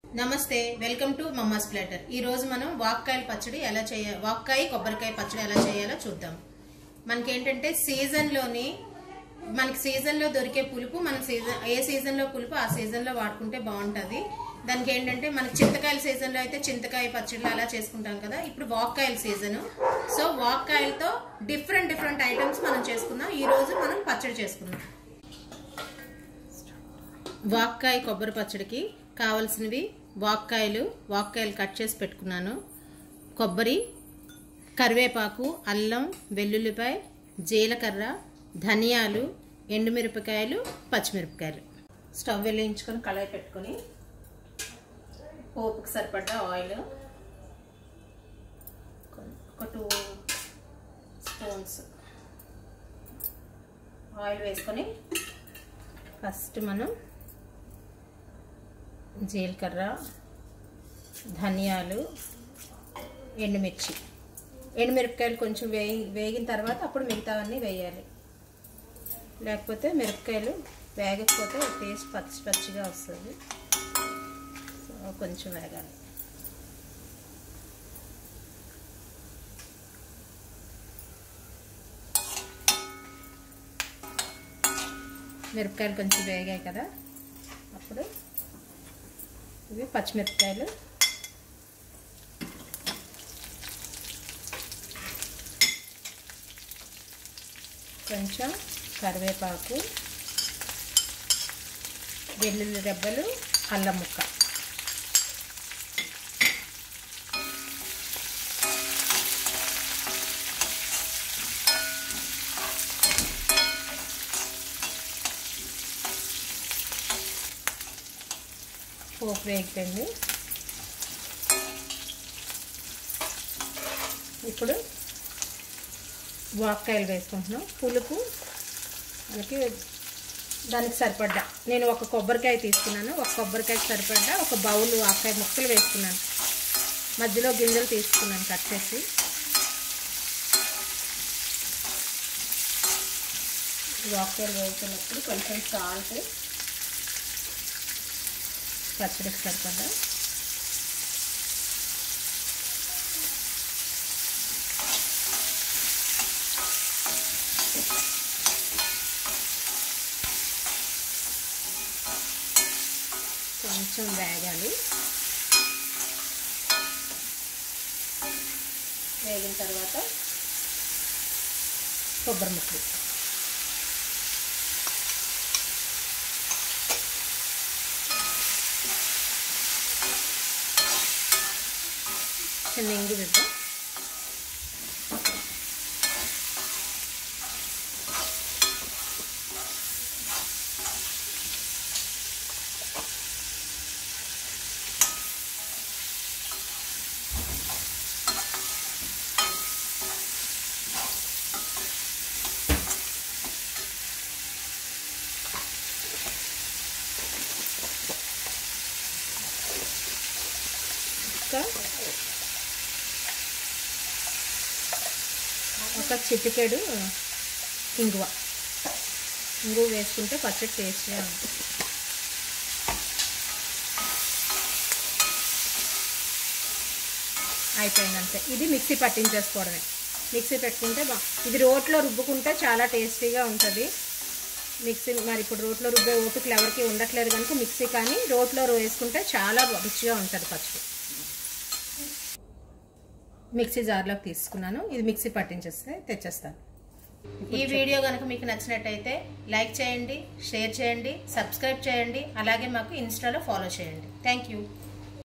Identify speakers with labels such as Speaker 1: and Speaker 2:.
Speaker 1: నమస్తే, welcome to mama's platter. ఈ రోజు మనం వాక్కాయల పచ్చడి ఎలా చేయాలి, వాక్కాయ కొబ్బరికాయ పచ్చడి ఎలా చేయాలో చూద్దాం. మనకేంటంటే మనకి సీజన్ లో దొరికే పులుపు, మన ఏ సీజన్ లో పులుపు ఆ సీజన్ లో వాడుకుంటే బాగుంటది. దానికి ఏంటంటే మనకి చింతకాయల సీజన్ లో అయితే చింతకాయ పచ్చళ్ళు అలా చేసుకుంటాం కదా. ఇప్పుడు వాక్కాయల సీజన్, సో వాక్కాయలతో డిఫరెంట్ ఐటమ్స్ మనం చేసుకుందాం. ఈ రోజు మనం పచ్చడి చేసుకుందాం. వాక్కాయ కొబ్బరి పచ్చడికి కావాల్సినవి వాక్కాయలు కట్ చేసి పెట్టుకున్నాను, కొబ్బరి, కరివేపాకు, అల్లం, వెల్లుల్లిపాయ, జీలకర్ర, ధనియాలు, ఎండుమిరపకాయలు, పచ్చిమిరపకాయలు. స్టవ్ వెలిగించుకొని కళాయి పెట్టుకొని పోపుకి సరిపడ్డ ఆయిల్ ఒక 2 స్పూన్స్ ఆయిల్ వేసుకొని ఫస్ట్ మనం జీలకర్ర, ధనియాలు, ఎండుమిరపకాయలు కొంచెం వేగిన తర్వాత అప్పుడు మిగతావన్నీ వేయాలి. లేకపోతే మిరపకాయలు వేగకపోతే టేస్ట్ పచ్చిగా వస్తుంది. సో కొంచెం వేగాలి. మిరపకాయలు కొంచెం వేగాయి కదా, అప్పుడు ఇవి పచ్చిమిరపకాయలు, కొంచెం కరివేపాకు, వెల్లుల్లి రెబ్బలు, అల్లం ముక్క. పోపు వేగిపోయింది. ఇప్పుడు వాక్కాయలు వేసుకుంటున్నాం. పులుపు మనకి దానికి సరిపడ్డా, నేను ఒక కొబ్బరికాయ తీసుకున్నాను. ఒక కొబ్బరికాయకి సరిపడ్డా ఒక బౌల్ వాక్కాయ ముక్కలు వేసుకున్నాను. మధ్యలో గింజలు తీసుకున్నాను కట్ చేసి. వాక్కాయలు వేసుకున్నప్పుడు కొంచెం సాల్ట్, పచ్చడికి సరిపడ్డా, కొంచెం వేగాలి. వేగిన తర్వాత కొబ్బరి ముక్కలు, చిన్న ఇంగు వేద్దాం. ఒక చిటికెడు ఇంగువ వేసుకుంటే పచ్చడి టేస్ట్గా ఉంటుంది. అయిపోయిందంతే. ఇది మిక్సీ పట్టించేసుకోవడమే. మిక్సీ పెట్టుకుంటే ఇది రోట్లో రుబ్బుకుంటే చాలా టేస్టీగా ఉంటుంది. మరి ఇప్పుడు రోట్లో రుబ్బే ఓపికలు ఎవరికి ఉండట్లేదు కనుక మిక్సీ కానీ రోట్లో వేసుకుంటే చాలా రుచిగా ఉంటుంది పచ్చడి. మిక్సీ జార్లోకి తీసుకున్నాను. ఇది మిక్సీ పట్టించేస్తే తెచ్చేస్తాను. ఈ వీడియో కనుక మీకు నచ్చినట్టయితే లైక్ చేయండి, షేర్ చేయండి, సబ్స్క్రైబ్ చేయండి. అలాగే మాకు ఇన్స్టాలో ఫాలో చేయండి. Thank you.